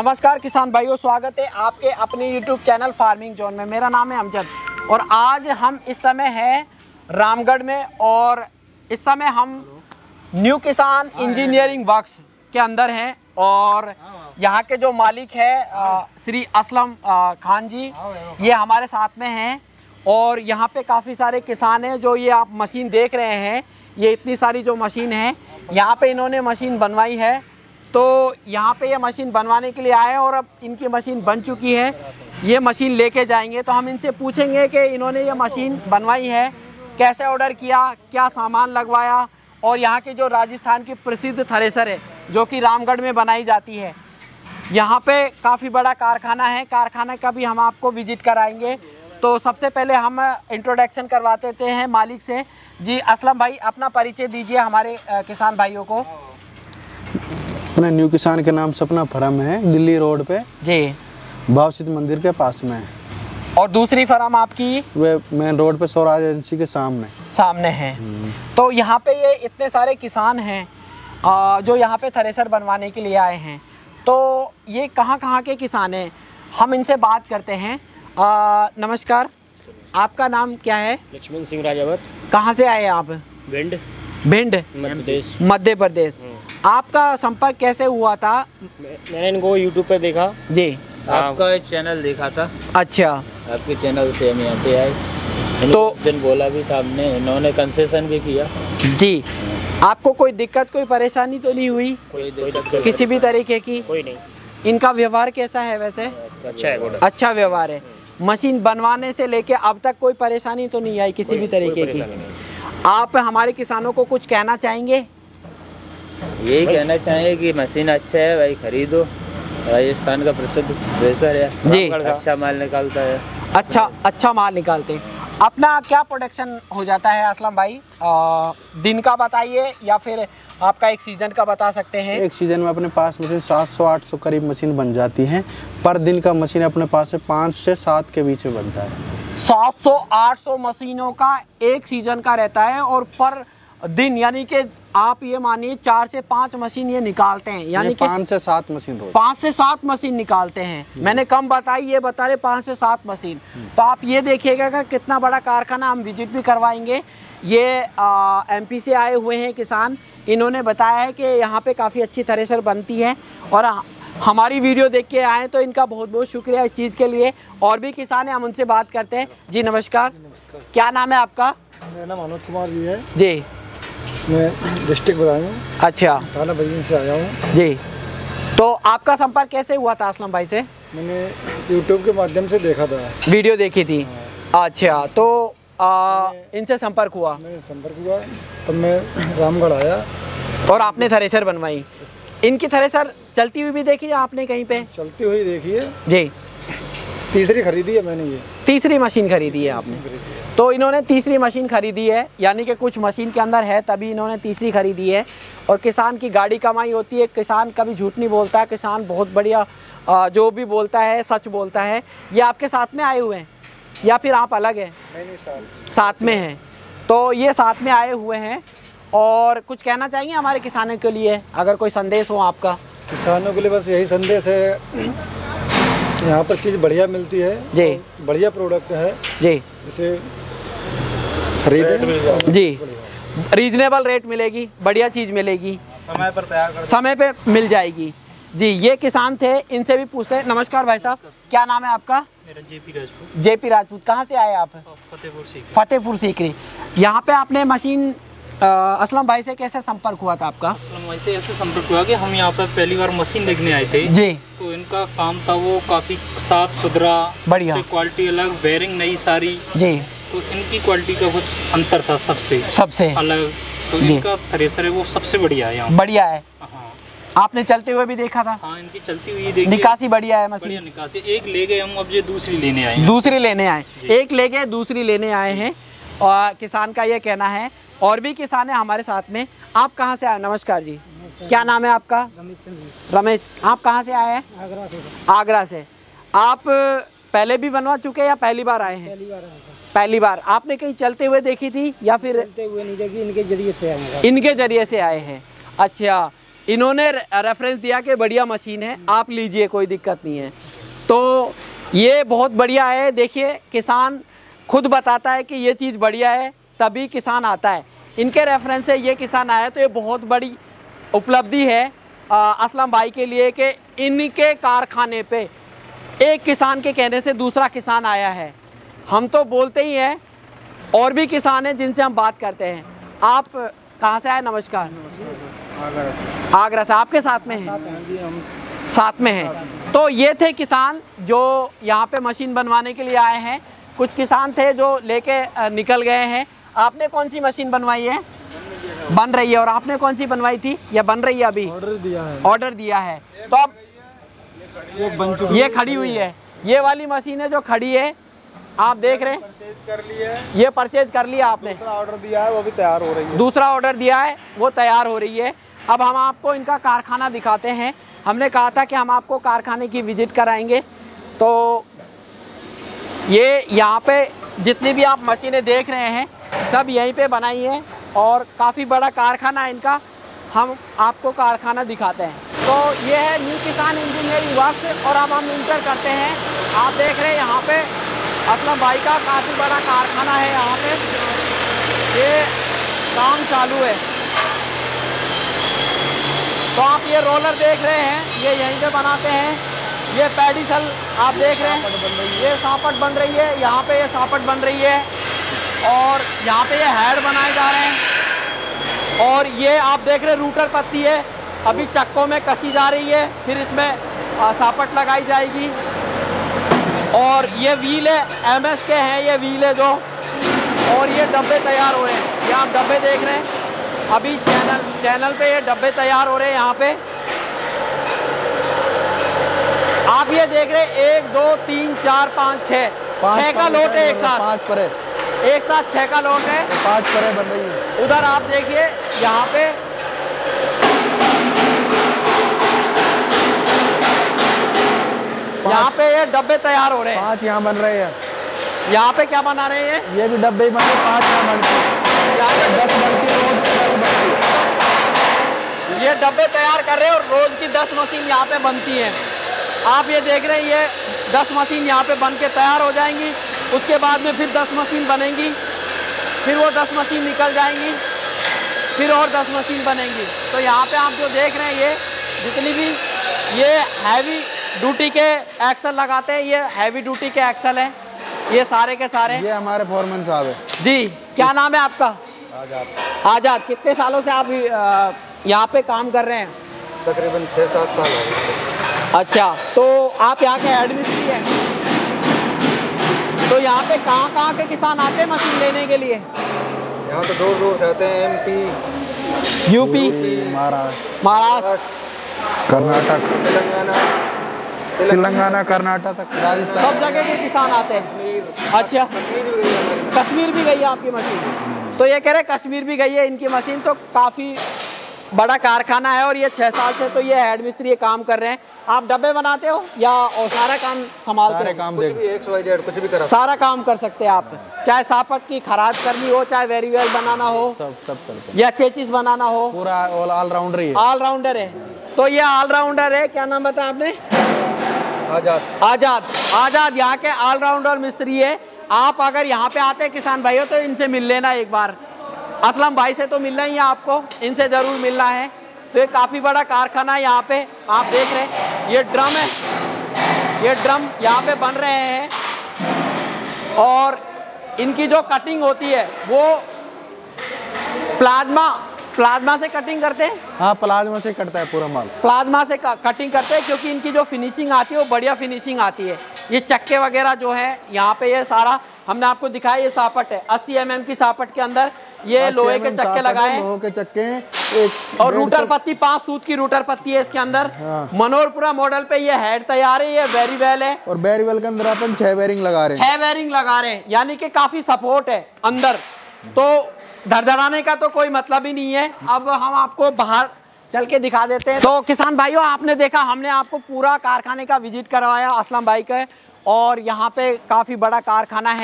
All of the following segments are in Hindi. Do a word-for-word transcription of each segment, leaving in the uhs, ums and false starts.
नमस्कार किसान भाइयों, स्वागत है आपके अपने यूट्यूब चैनल फार्मिंग जोन में। मेरा नाम है अमजद और आज हम इस समय हैं रामगढ़ में और इस समय हम न्यू किसान इंजीनियरिंग वर्क्स के अंदर हैं और यहाँ के जो मालिक है श्री असलम खान जी, ये हमारे साथ में हैं और यहाँ पे काफ़ी सारे किसान हैं। जो ये आप मशीन देख रहे हैं, ये इतनी सारी जो मशीन है, यहाँ पे इन्होंने मशीन बनवाई है। तो यहाँ पे ये मशीन बनवाने के लिए आए हैं और अब इनकी मशीन बन चुकी है, ये मशीन लेके जाएंगे। तो हम इनसे पूछेंगे कि इन्होंने ये मशीन बनवाई है, कैसे ऑर्डर किया, क्या सामान लगवाया और यहाँ के जो राजस्थान की प्रसिद्ध थ्रेसर है जो कि रामगढ़ में बनाई जाती है। यहाँ पे काफ़ी बड़ा कारखाना है, कारखाने का भी हम आपको विजिट कराएंगे। तो सबसे पहले हम इंट्रोडक्शन करवा देते हैं मालिक से। जी असलम भाई, अपना परिचय दीजिए हमारे किसान भाइयों को। अपने न्यू किसान के नाम से अपना फर्म है, दिल्ली रोड पे जी, भावसिद्ध मंदिर के पास में है। और दूसरी फर्म आपकी वे मेन रोड पे स्वराज एजेंसी के सामने सामने है। तो यहाँ पे ये इतने सारे किसान हैं जो यहाँ पे थ्रेसर बनवाने के लिए आए हैं। तो ये कहाँ कहाँ के किसान हैं, हम इनसे बात करते हैं। आ, नमस्कार, आपका नाम क्या है? लक्ष्मण सिंह राजावत। कहाँ से आए आप? भिंड भिंड मध्य प्रदेश। मध्य प्रदेश। आपका संपर्क कैसे हुआ था? मैंने इनको यूट्यूब पे देखा जी, आपका एक चैनल देखा था। अच्छा, आपके चैनल से हम यहाँ पे आए। तो दिन बोला भी था हमने, इन्होंने कंसेशन भी किया जी। आपको कोई दिक्कत, कोई परेशानी तो नहीं हुई? कोई दिक्कत किसी भी तरीके की? कोई नहीं। इनका व्यवहार कैसा है वैसे? अच्छा है, अच्छा व्यवहार है। मशीन बनवाने से लेके अब तक कोई परेशानी तो नहीं आई किसी भी तरीके की? आप हमारे किसानों को कुछ कहना चाहेंगे? यही कहना चाहेंगे कि मशीन अच्छा है भाई, खरीदो। राजस्थान का प्रसिद्ध थ्रेसर है जी, अच्छा माल निकालता है। अच्छा अच्छा माल निकालते हैं। अपना क्या प्रोडक्शन हो जाता है असलम भाई? आ, दिन का बताइए या फिर आपका एक सीजन का बता सकते हैं? एक सीजन में अपने पास मशीन सात सौ आठ सौ करीब मशीन बन जाती है। पर दिन का मशीन अपने पास से पाँच से सात के बीच में बनता है। सात सौ आठ सौ मशीनों का एक सीजन का रहता है और पर दिन यानी कि आप ये मानिए चार से पाँच मशीन ये निकालते हैं, यानी कि पाँच से सात मशीन रोज पाँच से सात मशीन निकालते हैं। मैंने कम बताई, ये बता रहे पाँच से सात मशीन। तो आप ये देखिएगा कि कितना बड़ा कारखाना, हम विजिट भी करवाएंगे। ये एमपी से आए हुए हैं किसान, इन्होंने बताया है कि यहाँ पे काफ़ी अच्छी थ्रेसर बनती है और हमारी वीडियो देख के आए, तो इनका बहुत बहुत शुक्रिया इस चीज़ के लिए। और भी किसान हैं, हम उनसे बात करते हैं। जी नमस्कार, नमस्कार। क्या नाम है आपका? मेरा नाम मनोज कुमार जी है जी, मैं डिस्ट्रिक्ट बताया हूँ। अच्छा, थाना बजीन से आया हूँ जी। तो आपका संपर्क कैसे हुआ था असलम भाई से? मैंने यूट्यूब के माध्यम से देखा था, वीडियो देखी थी। अच्छा, तो आ, इनसे संपर्क हुआ? मैंने संपर्क हुआ तब मैं रामगढ़ आया और आपने थ्रेसर बनवाई। इनकी थ्रेसर चलती हुई भी देखी है आपने कहीं पे? चलती हुई देखी है जी। तीसरी खरीदी है मैंने, ये तीसरी मशीन खरीदी है आपने? तो इन्होंने तीसरी मशीन खरीदी है, यानी कि कुछ मशीन के अंदर है तभी इन्होंने तीसरी खरीदी है। और किसान की गाड़ी कमाई होती है, किसान कभी झूठ नहीं बोलता है, किसान बहुत बढ़िया जो भी बोलता है सच बोलता है। ये आपके साथ में आए हुए हैं या फिर आप अलग हैं? नहीं, साथ साथ में हैं। तो ये साथ में आए हुए हैं और कुछ कहना चाहेंगे हमारे किसानों के लिए, अगर कोई संदेश हो आपका? किसानों के लिए बस यही संदेश है, यहाँ पर चीज़ बढ़िया मिलती है जी, बढ़िया प्रोडक्ट है जी, इसे खरीदें जी। रीजनेबल रेट मिलेगी, बढ़िया चीज़ मिलेगी, समय पर तैयार कर समय पे मिल जाएगी जी। ये किसान थे, इनसे भी पूछते हैं। नमस्कार भाई साहब, क्या नाम है आपका? मेरा जेपी राजपूत। जेपी राजपूत। कहाँ से आए आप? फतेहपुर सीकरी। फतेहपुर सीकरी। यहाँ पे आपने मशीन असलम भाई से कैसे संपर्क हुआ था आपका? असलम भाई से ऐसे संपर्क हुआ कि हम यहाँ पर पहली बार मशीन देखने आए थे जी। तो इनका काम था वो काफ़ी साफ सुथरा, बढ़िया, क्वालिटी अलग, बेयरिंग नई सारी जी। तो इनकी क्वालिटी का कुछ अंतर था सबसे सबसे अलग। तो इनका थ्रेसर है वो सबसे बढ़िया है, यहाँ बढ़िया है। हाँ, आपने चलते हुए भी देखा था? हाँ, इनकी चलती हुई देखी, निकासी बढ़िया है मशीन। निकासी एक ले गए हम, अब ये दूसरी लेने आए हैं। दूसरी लेने आए, एक ले गए दूसरी लेने आए हैं और किसान का ये कहना है। और भी किसान है हमारे साथ में। आप कहाँ से आए? नमस्कार जी, क्या नाम है आपका? रमेश। रमेश, आप कहाँ से आए हैं? आगरा से। आगरा से। आप पहले भी बनवा चुके हैं या पहली बार आए हैं? पहली बार आया था। पहली बार। आपने कहीं चलते हुए देखी थी या फिर? चलते हुए नहीं देखी, इनके जरिए से आए हैं। इनके जरिए से आए हैं। अच्छा, इन्होंने रेफरेंस दिया कि बढ़िया मशीन है, आप लीजिए, कोई दिक्कत नहीं है। तो ये बहुत बढ़िया है। देखिए किसान खुद बताता है कि ये चीज़ बढ़िया है, तभी किसान आता है। इनके रेफरेंस से ये किसान आया, तो ये बहुत बड़ी उपलब्धि है असलम भाई के लिए कि इनके कारखाने पे एक किसान के कहने से दूसरा किसान आया है। हम तो बोलते ही हैं, और भी किसान हैं जिनसे हम बात करते हैं। आप कहाँ से आए? नमस्कार। आगरा से। आपके साथ में हैं? साथ में हैं। तो ये थे किसान जो यहाँ पे मशीन बनवाने के लिए आए हैं। कुछ किसान थे जो लेके निकल गए हैं। आपने कौन सी मशीन बनवाई है? बन रही है। और आपने कौन सी बनवाई थी या बन रही है? अभी ऑर्डर दिया है। ऑर्डर दिया है। तो अब ये बन चुकी, ये खड़ी हुई है। ये वाली मशीन है जो खड़ी है, आप देख रहे हैं। कर लिया है। ये परचेज कर लिया आपने। दूसरा ऑर्डर दिया है, वो भी तैयार हो रही है। दूसरा ऑर्डर दिया है, वो तैयार हो रही है। अब हम आपको इनका कारखाना दिखाते हैं। हमने कहा था कि हम आपको कारखाने की विजिट कराएंगे। तो ये यहाँ पे जितनी भी आप मशीनें देख रहे हैं सब यहीं पे बनाई हैं, और काफ़ी बड़ा कारखाना है इनका। हम आपको कारखाना दिखाते हैं। तो ये है न्यू किसान इंजीनियरिंग वर्क्स, और अब हम इंटर करते हैं। आप देख रहे हैं यहाँ पे असलम भाई का काफ़ी बड़ा कारखाना है। यहाँ पे ये काम चालू है। तो आप ये रोलर देख रहे हैं, ये यहीं पे बनाते हैं। ये पैडिसल आप देख रहे हैं, ये सापट बन रही है। यहाँ पे ये सापट बन रही है, और यहाँ पे ये हेड बनाए जा रहे हैं। और ये आप देख रहे हैं रूटर पत्ती है, अभी चक्कों में कसी जा रही है, फिर इसमें सापट लगाई जाएगी। और ये व्हील है, एम एस के हैं ये व्हील है जो, और ये डब्बे तैयार हो रहे हैं। ये आप डब्बे देख रहे हैं, अभी चैनल चैनल पे ये डब्बे तैयार हो रहे हैं। यहाँ पे आप ये देख रहे हैं, एक दो तीन चार पाँच छः छः का लोट है एक साथ। पाँच परे एक साथ छः का लोट है। पाँच परे बन रही है। उधर आप देखिए, यहाँ पे यहाँ पे ये डब्बे तैयार हो रहे हैं। पाँच यहाँ बन रहे हैं। यहाँ पे क्या बना रहे हैं? ये भी डब्बे ही बन रहे, पाँच यहाँ बनते हैं। यहाँ पे दस बनती है, रोज की दस बनती है। ये डब्बे तैयार कर रहे हैं, और रोज की दस मशीन यहाँ पे बनती हैं। आप ये देख रहे हैं, ये दस मशीन यहाँ पे बन के तैयार हो जाएंगी। उसके बाद में फिर दस मशीन बनेंगी, फिर वो दस मशीन निकल जाएंगी, फिर और दस मशीन बनेंगी। तो यहाँ पे आप जो देख रहे हैं, ये जितनी भी ये हैवी ड्यूटी के एक्सल लगाते हैं, ये हैवी ड्यूटी के एक्सल हैं, ये सारे के सारे। ये हमारे फोरमैन साहब है जी। क्या नाम है आपका? आजाद। आजाद। कितने सालों से आप यहाँ पे काम कर रहे हैं? तकरीबन छः सात साल हो गए। अच्छा, तो आप यहाँ के हेड मिस्त्री हैं। तो यहाँ पे कहाँ कहाँ के किसान आते हैं मशीन लेने के लिए? यहाँ तो दूर दूर से आते हैं, M P, UP, Maharashtra, Maharashtra, Karnataka, Telangana, Telangana, Karnataka, Rajasthan, सब जगह के किसान आते हैं। अच्छा, कश्मीर भी गई है आपकी मशीन? तो ये कह रहे कश्मीर भी गई है इनकी मशीन। तो काफ़ी बड़ा कारखाना है, और ये छः साल से तो ये हेड मिस्त्री ये काम कर रहे हैं। आप डब्बे बनाते हो या और सारा काम संभालते सारे हो? काम कुछ देख भी एक्स वाई जेड कुछ भी करा। सारा काम कर सकते हैं आप, चाहे सापट की खराज करनी हो, चाहे वेरी वेल बनाना हो, सब सब करते हैं। या चेचिस बनाना हो, पूरा ऑल ऑलराउंडर ही है। ऑलराउंडर है। तो ये ऑलराउंडर है। क्या नाम बताया आपने? आजाद। आजाद। आजाद यहाँ के ऑलराउंडर मिस्त्री है। आप अगर यहाँ पे आते हैं किसान भाइयों, तो इनसे मिल लेना एक बार। असलम भाई से तो मिलना ही है आपको, इनसे ज़रूर मिलना है। तो ये काफ़ी बड़ा कारखाना है। यहाँ पे आप देख रहे हैं, ये ड्रम है, ये ड्रम यहाँ पे बन रहे हैं, और इनकी जो कटिंग होती है वो प्लाज्मा प्लाज्मा से कटिंग करते हैं। हाँ, प्लाज्मा से कटता है पूरा माल। प्लाज्मा से कटिंग करते हैं, क्योंकि इनकी जो फिनिशिंग आती है वो बढ़िया फिनिशिंग आती है। ये चक्के वगैरह जो है यहाँ पे, ये सारा हमने आपको दिखाया। ये सापट है, अस्सी एम एम की सापट के अंदर ये लोहे के चक्के लगाए हैं, लोहे के चक्के एक और रूटर पत्ती, पांच सूत की रूटर पत्ती है इसके अंदर। हाँ। मनोरपुरा मॉडल पे ये हेड तैयार है, ये वेरी वेल है, और बैरीवेल के अंदर अपन छह बेरिंग लगा रहे हैं। छह बेरिंग लगा रहे हैं, यानी कि काफी सपोर्ट है अंदर, तो धड़धड़ाने का तो कोई मतलब ही नहीं है। अब हम आपको बाहर चल के दिखा देते हैं। तो किसान भाइयों, आपने देखा, हमने आपको पूरा कारखाने का विजिट करवाया असलम भाई का, और यहाँ पे काफ़ी बड़ा कारखाना है।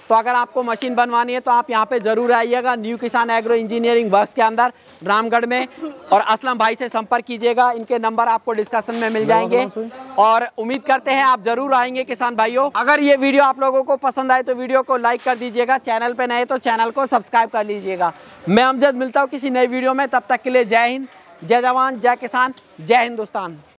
तो अगर आपको मशीन बनवानी है तो आप यहाँ पे ज़रूर आइएगा न्यू किसान एग्रो इंजीनियरिंग वर्क्स के अंदर रामगढ़ में, और असलम भाई से संपर्क कीजिएगा। इनके नंबर आपको डिस्कशन में मिल जाएंगे और उम्मीद करते हैं आप ज़रूर आएंगे किसान भाइयों। अगर ये वीडियो आप लोगों को पसंद आए तो वीडियो को लाइक कर दीजिएगा, चैनल पे नए तो चैनल को सब्सक्राइब कर लीजिएगा। मैं अमजद मिलता हूँ किसी नई वीडियो में, तब तक के लिए जय हिंद, जय जवान, जय किसान, जय हिंदुस्तान।